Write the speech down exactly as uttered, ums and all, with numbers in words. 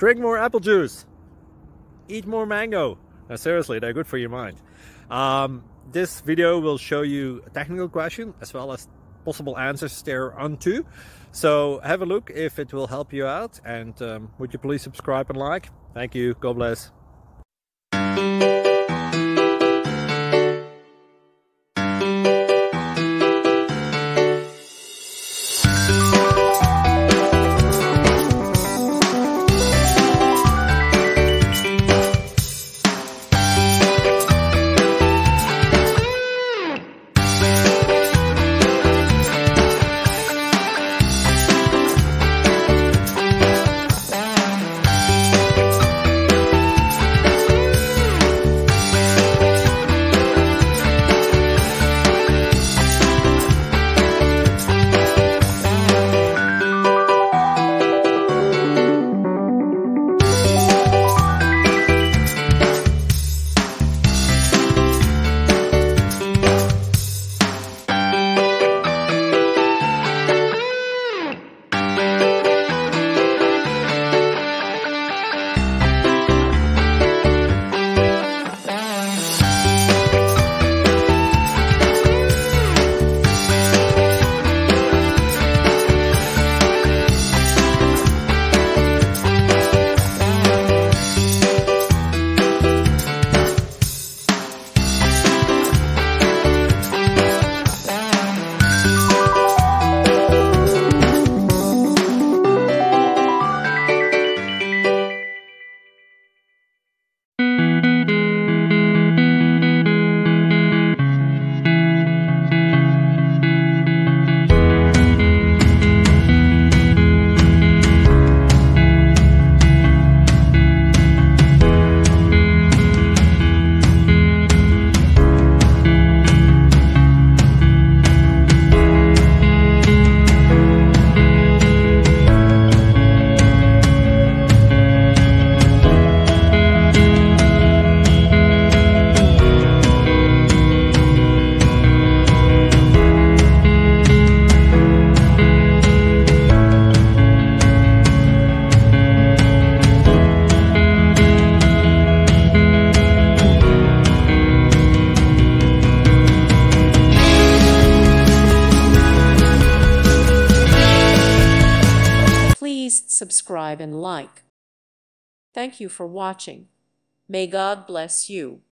Drink more apple juice. Eat more mango. Now, seriously, they're good for your mind. Um, this video will show you a technical question as well as possible answers there onto. So have a look if it will help you out, and um, would you please subscribe and like? Thank you. God bless. Please subscribe and like. Thank you for watching. May God bless you.